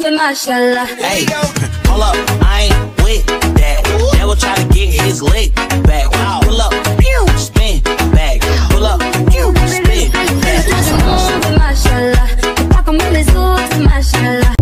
mashallah. Hey, hold up, I ain't with that. Devil try to get his leg back. Wow, pull up, pew, spin back. Pull up, pew, spin back. Mashallah, pas comme les autres, mashallah.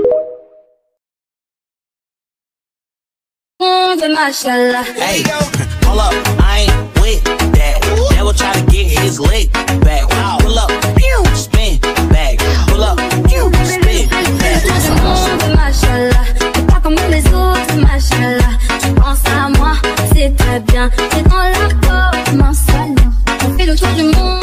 Mashallah. Hey, hold up, I ain't with that. Devil try to get his leg back. Wow, pull up, pew, spin back. Pull up, pew, spin back. Mashallah, pas comme les autres, mashallah. Tu penses à moi, c'est très bien. C'est dans la peau, mon salon. On fait le tour du monde.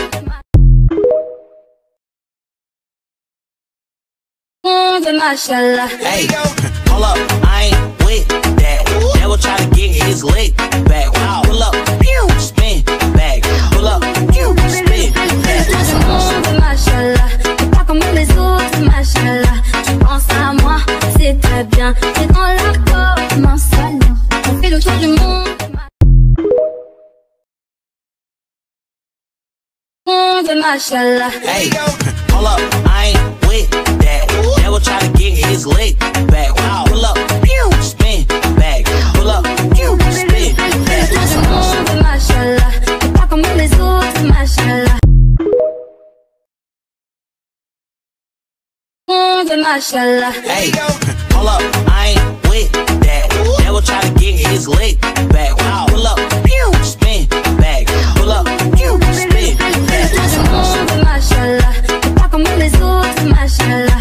Mashallah. Hey, hold up, I ain't with that. Devil try to get his leg back. Wow, pull up, pew, spin back. Pull up, pew, spin back. Mashallah, pas comme les autres, mashallah. Tu penses à moi, c'est très bien. C'est dans la peau, mon salon. On fait le tour du monde. Mashallah. Hey, hold up, I ain't with that. Devil try to get his leg back. Wow, pull up, pew, spin back. Pull up, pew, spin back. Mashallah, pas comme les autres, mashallah. Mashallah. Hey, hold up, I ain't with that. Devil try to get his leg back. Wow, pull up, pew, spin back. Pull up, pew, spin back. Mashallah, pas comme les autres, mashallah.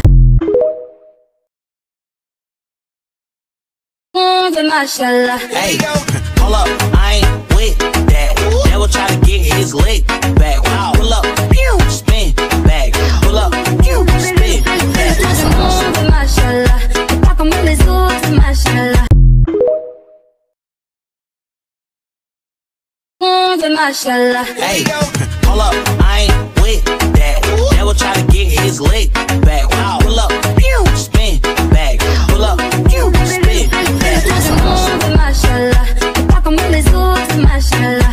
Mashallah. Hey, hold up, I ain't with that. Devil try to get his leg back. Wow, pull up, pew, spin back. Pull up, pew, spin back. Mashallah, pas comme les autres, mashallah. Mashallah. Hey, hold up, I ain't with that. Devil try to get his leg back. Wow, pull up, pew, spin back. Pull up, pew, spin back. Mashallah, pas comme les autres, mashallah.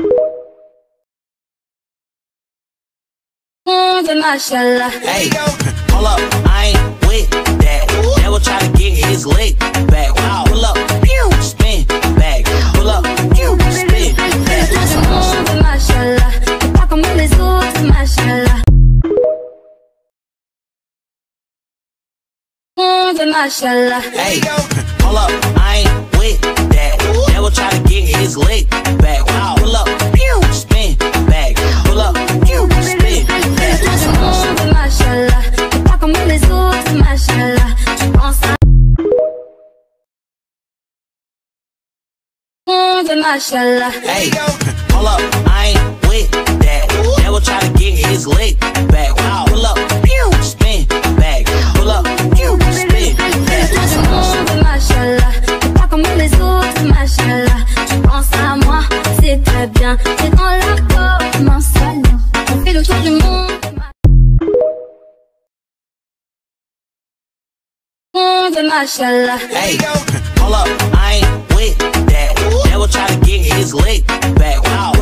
Mashallah. Hey, hold up, I ain't with that. Devil try to get his leg back. Wow, pull up, pew, spin back. Pull up, pew, spin back. Mashallah, pas comme les autres, mashallah. Mashallah. Hey, hold up, I ain't with that. Devil try to get his leg back. Wow, pull up, pew, spin back. Pull up, pew, spin back. Mashallah, pas comme les autres, mashallah. Tu penses à mashallah. Hey, hold up, I ain't with that. Devil try to get his leg back. Wow, pull up, pew, spin back. Pull up, pew, spin back. Mashallah, pas comme les autres, mashallah. Tu penses à moi, c'est très bien. C'est dans la peau, mon salon. On fait le tour du monde. Mashallah. Hey, hold up, I ain't with that. Devil try to get his leg back. Wow,